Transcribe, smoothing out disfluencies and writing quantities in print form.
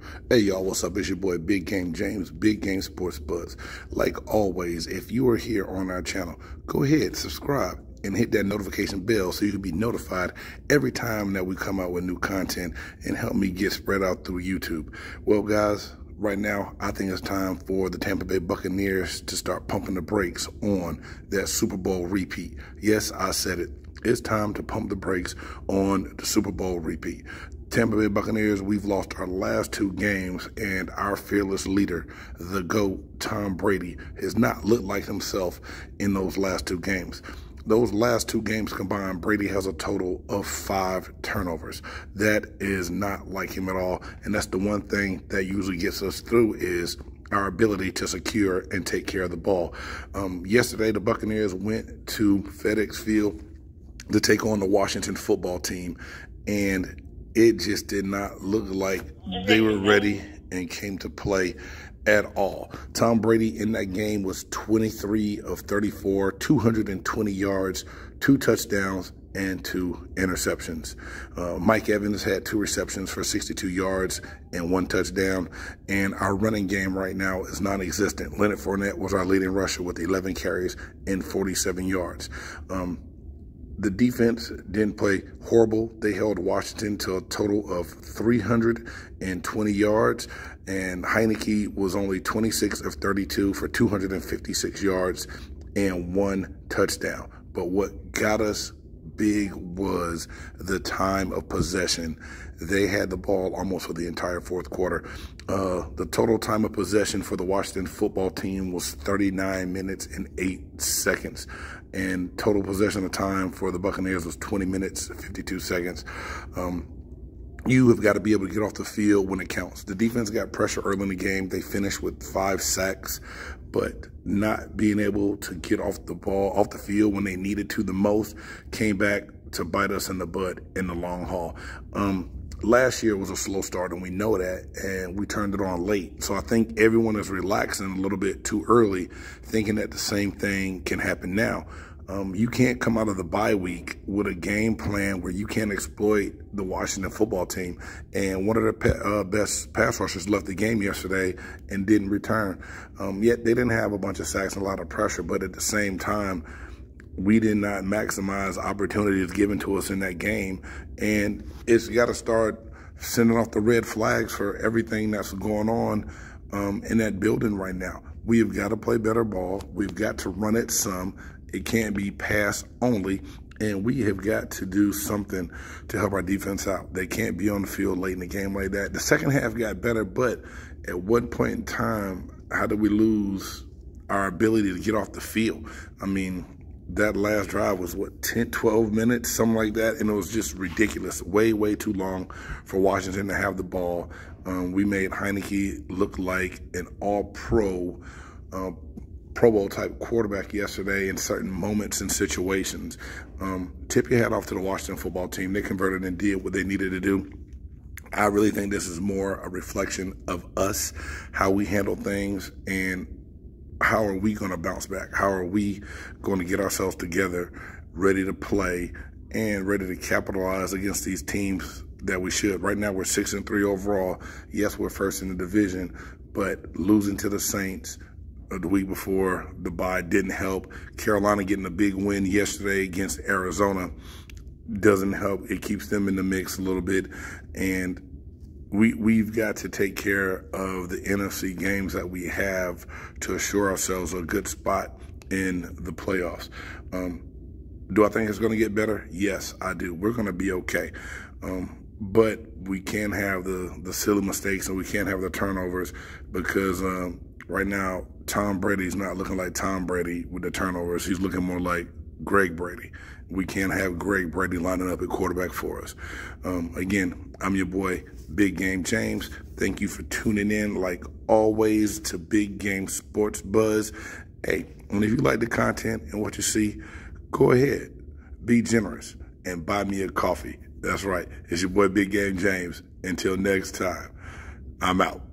Hey y'all, what's up? It's your boy Big Game James, Big Game Sports Buzz. Like always, if you are here on our channel, go ahead, subscribe, and hit that notification bell so you can be notified every time that we come out with new content and help me get spread out through YouTube. Well, guys, right now, I think it's time for the Tampa Bay Buccaneers to start pumping the brakes on that Super Bowl repeat. Yes, I said it. It's time to pump the brakes on the Super Bowl repeat. Tampa Bay Buccaneers, we've lost our last two games, and our fearless leader, the GOAT, Tom Brady, has not looked like himself in those last two games. Those last two games combined, Brady has a total of 5 turnovers. That is not like him at all, and that's the one thing that usually gets us through is our ability to secure and take care of the ball. Yesterday, the Buccaneers went to FedEx Field to take on the Washington football team, and it just did not look like they were ready and came to play at all. Tom Brady in that game was 23 of 34, 220 yards, 2 touchdowns, and 2 interceptions. Mike Evans had 2 receptions for 62 yards and 1 touchdown. And our running game right now is non-existent. Leonard Fournette was our leading rusher with 11 carries and 47 yards. The defense didn't play horrible. They held Washington to a total of 320 yards, and Heineke was only 26 of 32 for 256 yards and 1 touchdown. But what got us big was the time of possession. They had the ball almost for the entire fourth quarter. The total time of possession for the Washington football team was 39 minutes and 8 seconds. And total possession of time for the Buccaneers was 20 minutes, 52 seconds. You have got to be able to get off the field when it counts. The defense got pressure early in the game. They finished with 5 sacks, but not being able to get off the field when they needed to the most came back to bite us in the butt in the long haul. Last year was a slow start, and we know that, and we turned it on late. So I think everyone is relaxing a little bit too early, thinking that the same thing can happen now. You can't come out of the bye week with a game plan where you can't exploit the Washington football team. And one of the best pass rushers left the game yesterday and didn't return. Yet they didn't have a bunch of sacks and a lot of pressure, but at the same time, we did not maximize opportunities given to us in that game. And it's got to start sending off the red flags for everything that's going on in that building right now. We have got to play better ball. We've got to run it some. It can't be pass only. And we have got to do something to help our defense out. They can't be on the field late in the game like that. The second half got better, but at one point in time, how did we lose our ability to get off the field? I mean, that last drive was, what, 10, 12 minutes, something like that, and it was just ridiculous. Way, way too long for Washington to have the ball. We made Heineke look like an all-pro, Pro Bowl type quarterback yesterday in certain moments and situations. Tip your hat off to the Washington football team. They converted and did what they needed to do. I really think this is more a reflection of us, how we handle things, and how are we going to bounce back? How are we going to get ourselves together, ready to play, and ready to capitalize against these teams that we should? Right now, we're 6-3 overall. Yes, we're first in the division, but losing to the Saints the week before the bye didn't help. Carolina getting a big win yesterday against Arizona doesn't help. It keeps them in the mix a little bit, and we've got to take care of the NFC games that we have to assure ourselves a good spot in the playoffs. Do I think it's going to get better? Yes, I do. We're going to be okay. But we can't have the silly mistakes, and we can't have the turnovers, because right now Tom Brady's not looking like Tom Brady with the turnovers. He's looking more like Greg Brady. We can't have Greg Brady lining up at quarterback for us. Again, I'm your boy, Big Game James. Thank you for tuning in, like always, to Big Game Sports Buzz. Hey, and if you like the content and what you see, go ahead, be generous, and buy me a coffee. That's right. It's your boy, Big Game James. Until next time, I'm out.